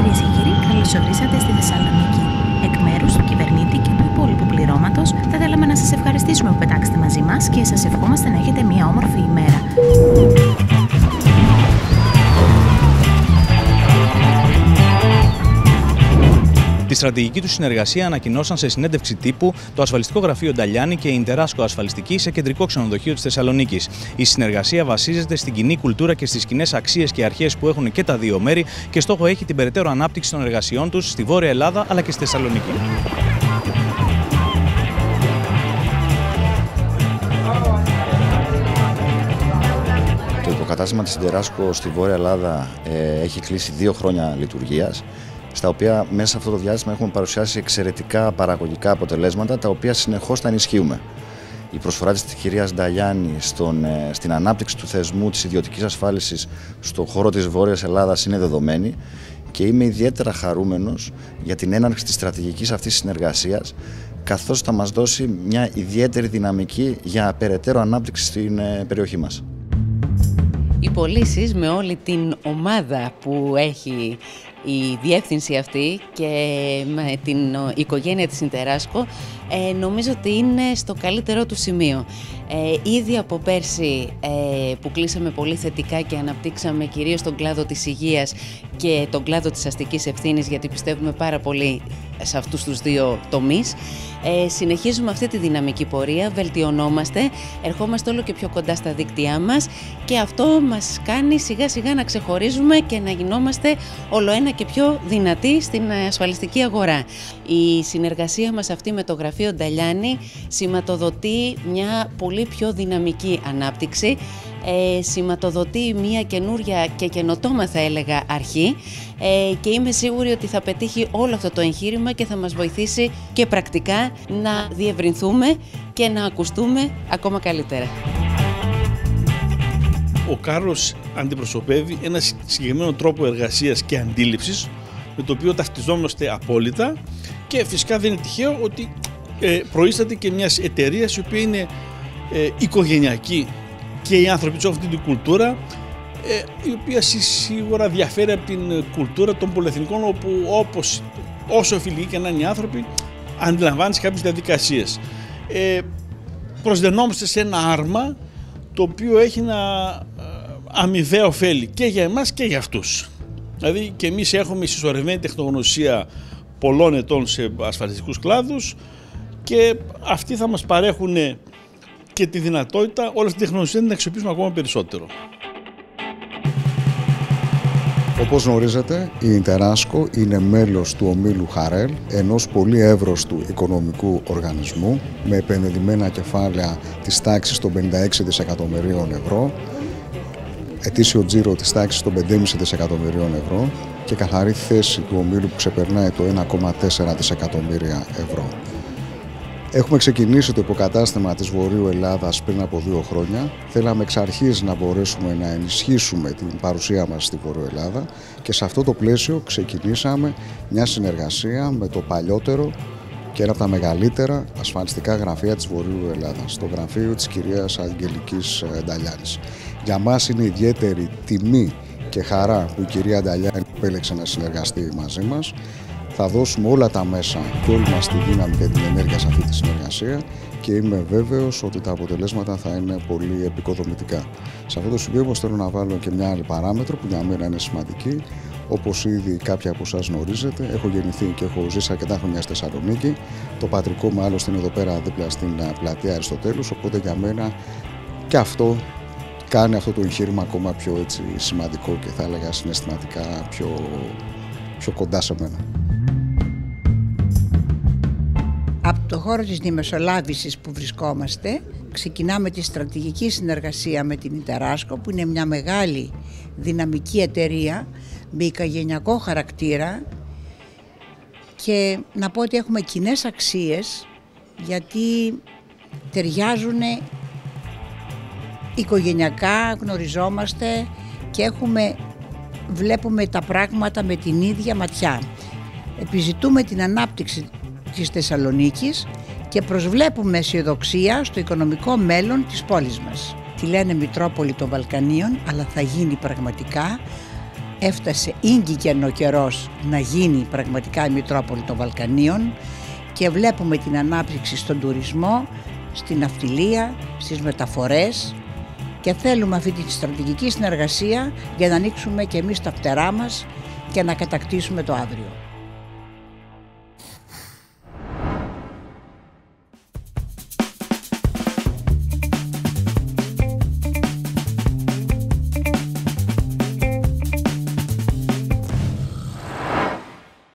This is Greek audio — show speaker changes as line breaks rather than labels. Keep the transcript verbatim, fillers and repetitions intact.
Κυρίες και κύριοι, καλώς ορίσατε στη Θεσσαλονίκη. Εκ μέρους του κυβερνήτη και του υπόλοιπου πληρώματος, θα θέλαμε να σας ευχαριστήσουμε που πετάξετε μαζί μας και σας ευχόμαστε να έχετε μια όμορφη ημέρα.
Τη στρατηγική του συνεργασία ανακοινώσαν σε συνέντευξη τύπου το ασφαλιστικό γραφείο Νταλιάνι και η Ιντεράσκο Ασφαλιστική σε κεντρικό ξενοδοχείο της Θεσσαλονίκης. Η συνεργασία βασίζεται στην κοινή κουλτούρα και στις κοινές αξίες και αρχές που έχουν και τα δύο μέρη και στόχο έχει την περαιτέρω ανάπτυξη των εργασιών τους στη Βόρεια Ελλάδα αλλά και στη Θεσσαλονίκη.
Το υποκατάστημα της Ιντεράσκο στη Βόρεια Ελλάδα ε, έχει κλείσει δύο χρόνια λειτουργίας, στα οποία μέσα σε αυτό το διάστημα έχουμε παρουσιάσει εξαιρετικά παραγωγικά αποτελέσματα, τα οποία συνεχώς θα ενισχύουμε. Η προσφορά της κυρίας Νταλιάνι στον, στην ανάπτυξη του θεσμού της ιδιωτικής ασφάλισης στον χώρο της Βόρειας Ελλάδας είναι δεδομένη και είμαι ιδιαίτερα χαρούμενος για την έναρξη της στρατηγικής αυτής συνεργασίας, καθώς θα μας δώσει μια ιδιαίτερη δυναμική για περαιτέρω ανάπτυξη στην περιοχή μας.
Οι πωλήσεις με όλη την ομάδα που έχει η διεύθυνση αυτή και με την οικογένεια της Ιντεράσκο ε, νομίζω ότι είναι στο καλύτερό του σημείο. Ε, ήδη από πέρσι ε, που κλείσαμε πολύ θετικά και αναπτύξαμε κυρίως τον κλάδο της υγείας και τον κλάδο της αστικής ευθύνης, γιατί πιστεύουμε πάρα πολύ σε αυτούς τους δύο τομείς. Ε, συνεχίζουμε αυτή τη δυναμική πορεία, βελτιωνόμαστε, ερχόμαστε όλο και πιο κοντά στα δίκτυά μας και αυτό μας κάνει σιγά σιγά να ξεχωρίζουμε και να γινόμαστε όλο ένα και πιο δυνατοί στην ασφαλιστική αγορά. Η συνεργασία μας αυτή με το γραφείο Νταλιάνι σηματοδοτεί μια πολύ πιο δυναμική ανάπτυξη, ε, σηματοδοτεί μια καινούρια και καινοτόμα θα έλεγα αρχή ε, και είμαι σίγουρη ότι θα πετύχει όλο αυτό το εγχείρημα και θα μας βοηθήσει και πρακτικά να διευρυνθούμε και να ακουστούμε ακόμα καλύτερα.
Ο Κάρλος αντιπροσωπεύει ένα συγκεκριμένο τρόπο εργασίας και αντίληψης με το οποίο ταυτιζόμαστε απόλυτα και φυσικά δεν είναι τυχαίο ότι ε, προείσταται και μιας εταιρείας η οποία είναι ε, οικογενειακή και οι άνθρωποι της αυτή την κουλτούρα ε, η οποία σίγουρα διαφέρει από την κουλτούρα των πολυεθνικών, όπου όπως, όσο φιλικοί και να είναι οι άνθρωποι αντιλαμβάνεις κάποιες διαδικασίες. Ε, προσδενόμαστε σε ένα άρμα το οποίο έχει ένα αμοιβαία ωφέλη και για εμάς και για αυτούς. Δηλαδή και εμείς έχουμε συσσωρευμένη τεχνογνωσία πολλών ετών σε ασφαλιστικούς κλάδους και αυτοί θα μας παρέχουν και τη δυνατότητα όλη αυτή την τεχνογνωσία να την αξιοποιήσουμε ακόμα περισσότερο.
Όπως γνωρίζετε, η Ιντεράσκο είναι μέλος του ομίλου Χαρέλ, ενός πολύ εύρωστου οικονομικού οργανισμού με επενδυμένα κεφάλαια της τάξης των πενήντα έξι δισεκατομμυρίων ευρώ, ετήσιο τζίρο της τάξης των πέντε κόμμα πέντε δισεκατομμυρίων ευρώ και καθαρή θέση του ομίλου που ξεπερνάει το ένα κόμμα τέσσερα δισεκατομμύρια ευρώ. Έχουμε ξεκινήσει το υποκατάστημα της Βορείου Ελλάδας πριν από δύο χρόνια. Θέλαμε εξ αρχής να μπορέσουμε να ενισχύσουμε την παρουσία μας στη Βορείου Ελλάδα και σε αυτό το πλαίσιο ξεκινήσαμε μια συνεργασία με το παλιότερο και ένα από τα μεγαλύτερα ασφαλιστικά γραφεία της Βορείου Ελλάδας, το γραφείο της κυρίας Αγγελικής Νταλιάνης. Για μας είναι ιδιαίτερη τιμή και χαρά που η κυρία Νταλιάνη επέλεξε να συνεργαστεί μαζί μας. Θα δώσουμε όλα τα μέσα και όλη μας τη δύναμη και την ενέργεια σε αυτή τη συνεργασία και είμαι βέβαιος ότι τα αποτελέσματα θα είναι πολύ επικοδομητικά. Σε αυτό το σημείο όμως θέλω να βάλω και μια άλλη παράμετρο που για μένα είναι σημαντική. Όπως ήδη κάποιοι από εσάς γνωρίζετε, έχω γεννηθεί και έχω ζήσει αρκετά χρόνια στη Θεσσαλονίκη. Το πατρικό μου άλλωστε είναι εδώ πέρα δίπλα στην πλατεία Αριστοτέλους, οπότε για μένα και αυτό κάνει αυτό το εγχείρημα ακόμα πιο έτσι, σημαντικό και θα έλεγα συναισθηματικά πιο, πιο κοντά σε μένα.
Από το χώρο της διαμεσολάβησης που βρισκόμαστε, ξεκινάμε τη στρατηγική συνεργασία με την Ιντεράσκο, που είναι μια μεγάλη δυναμική εταιρεία με οικογενειακό χαρακτήρα και να πω ότι έχουμε κοινές αξίες γιατί ταιριάζουν οικογενειακά, γνωριζόμαστε και έχουμε, βλέπουμε τα πράγματα με την ίδια ματιά. Επιζητούμε την ανάπτυξη της Θεσσαλονίκης και προσβλέπουμε αισιοδοξία στο οικονομικό μέλλον της πόλης μας. Τη λένε Μητρόπολη των Βαλκανίων, αλλά θα γίνει πραγματικά έφτασε ήγγικεν ο καιρός να γίνει πραγματικά η Μητρόπολη των Βαλκανίων και βλέπουμε την ανάπτυξη στον τουρισμό, στην ναυτιλία, στις μεταφορές και θέλουμε αυτή τη στρατηγική συνεργασία για να ανοίξουμε και εμείς τα φτερά μας και να κατακτήσουμε το αύριο.